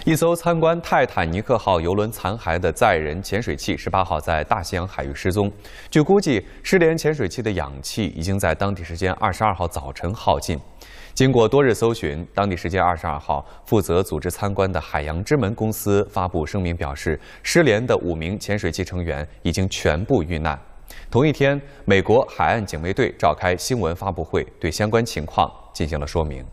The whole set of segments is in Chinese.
一艘参观泰坦尼克号邮轮残骸的载人潜水器18号在大西洋海域失踪。据估计，失联潜水器的氧气已经在当地时间22号早晨耗尽。经过多日搜寻，当地时间22号，负责组织参观的海洋之门公司发布声明表示，失联的5名潜水器成员已经全部遇难。同一天，美国海岸警卫队召开新闻发布会，对相关情况进行了说明。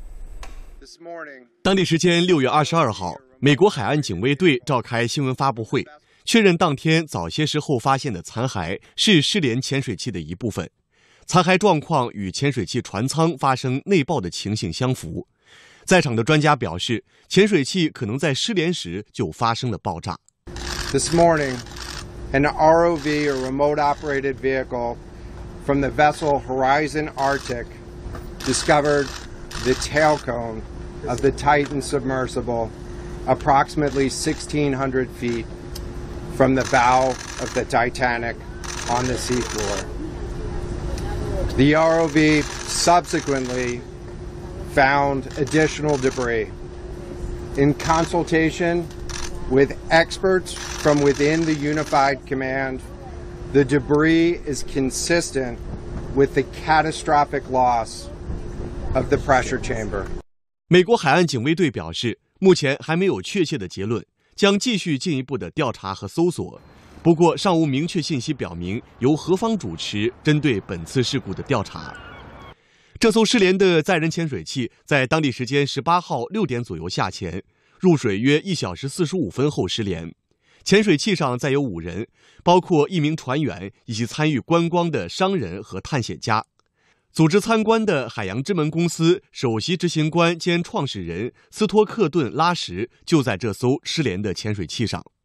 当地时间6月22号，美国海岸警卫队召开新闻发布会，确认当天早些时候发现的残骸是失联潜水器的一部分，残骸状况与潜水器船舱发生内爆的情形相符。在场的专家表示，潜水器可能在失联时就发生了爆炸。 This morning, an ROV or remote-operated vehicle from the vessel Horizon Arctic discovered the tail cone of the Titan submersible approximately 1,600 feet from the bow of the Titanic on the seafloor. The ROV subsequently found additional debris. In consultation with experts from within the Unified Command, the debris is consistent with the catastrophic loss of the pressure chamber. 美国海岸警卫队表示，目前还没有确切的结论，将继续进一步的调查和搜索。不过，尚无明确信息表明由何方主持针对本次事故的调查。这艘失联的载人潜水器在当地时间18号6点左右下潜，入水约1小时45分后失联。潜水器上载有5人，包括1名船员以及参与观光的商人和探险家。组织参观的海洋之门公司首席执行官兼创始人斯托克顿·拉什就在这艘失联的潜水器上。